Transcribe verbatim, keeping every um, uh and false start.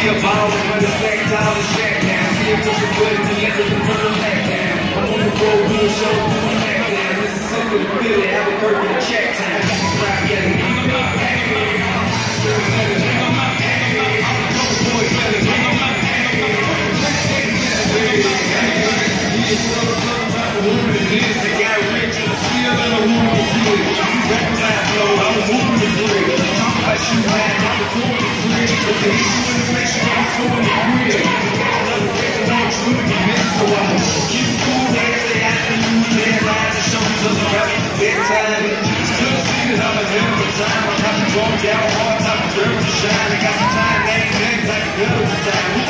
a ball when it's back down the shack now. Still pushing good and the end of the purple back down. I'm on the road doing shows, doing back down. Mississippi to Philly, Albuquerque to Check Town. Right, yeah, they hang them up, hang them up. Hang them up, hang them up. I'm a couple boys, better hang them up, hang them up. Hang them up, hang them up. He is so some type of woman in this. I got rich and still in a woman to do it. You rap clap flow, I'm a woman to do it. Talk about you, man, I'm the woman to do it. But the issue is make sure I'm so in the grid. Another reason I want you to be missed, so I'm keep it cool, man. Stay out and use headlines and shows us around the bedtime. It's good to see that I'm a hell of a time. I'm not drunk down hard, time to girl to shine. I got some time, that ain't things like a girl to time.